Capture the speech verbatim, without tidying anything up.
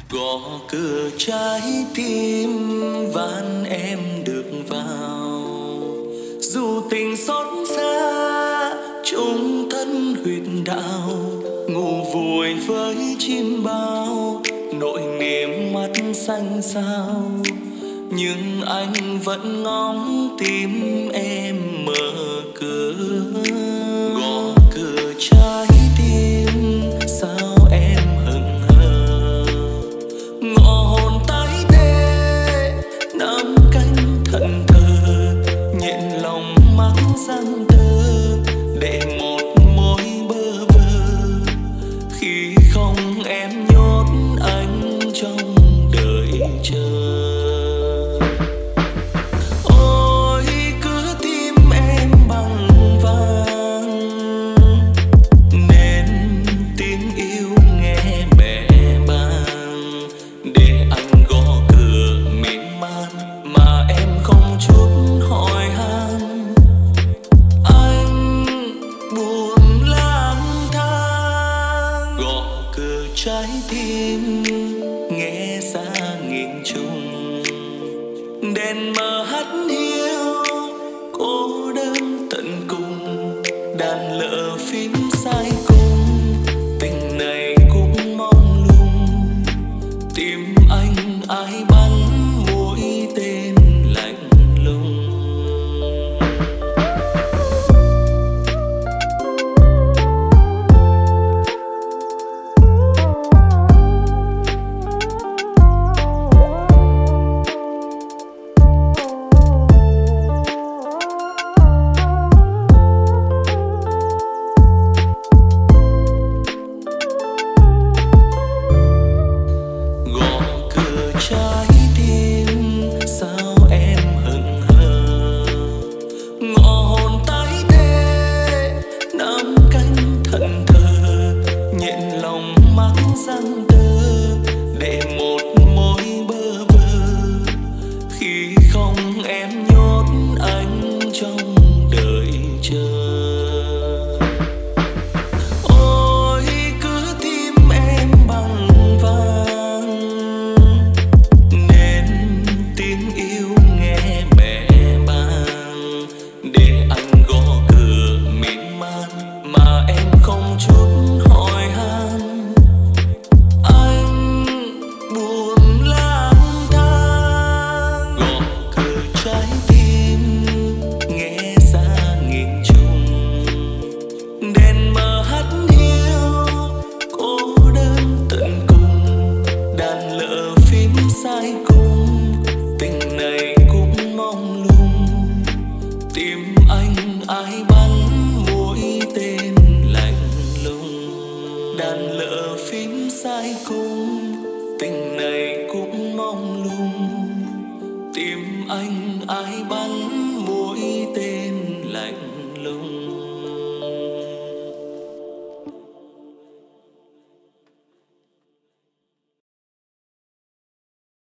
Gõ cửa trái tim van em được vào, dù tình xót xa chung thân huyệt đạo, ngủ vùi với chim bao nỗi niềm mắt xanh xao, nhưng anh vẫn ngóng tìm em mở cửa. Gõ cửa trái tim sao em hững hờ, ngọ hồn tái tê nắm cánh thẫn thờ, nhện lòng mắc răng tơ để một mối bơ vơ, khi không em nhốt anh trong đợi chờ. Ôi cứ tim em bằng vàng nên tiếng yêu nghe bẽ bàng, để anh gõ cửa miên man mà em không chút hỏi han. Anh buồn lang thang gõ cửa trái tim nghe xa nghìn trùng, đèn mờ hắt hiu cô đơn tận cùng, đàn lợ phím sai cùng, tình này cũng mong lung, tim anh ai bắn mũi tên lạnh lùng. Gõ cửa trái tim sao em hững hờ, ngọ hồn tái tê nắm cánh thẫn thờ, nhện lòng mắc răng tơ để một mối bơ vơ, khi không em nhốt anh trong đợi chờ. Ôi cứ tim em bằng vàng nên tiếng yêu nghe bẽ bàng, để anh gõ cửa miên man mà em không chút hỏi han. Anh buồn lang thang gõ cửa trái tim nghe xa nghìn trùng, đèn mờ hắt hiu cô đơn tận cùng, đàn lợ phím sai cùng, tình này cũng mong lung, tim anh ai bắn mũi tên lạnh lùng, đàn lợ phím sai cùng, tình này cũng mong lung, tim anh ai bắn mũi tên lạnh lùng.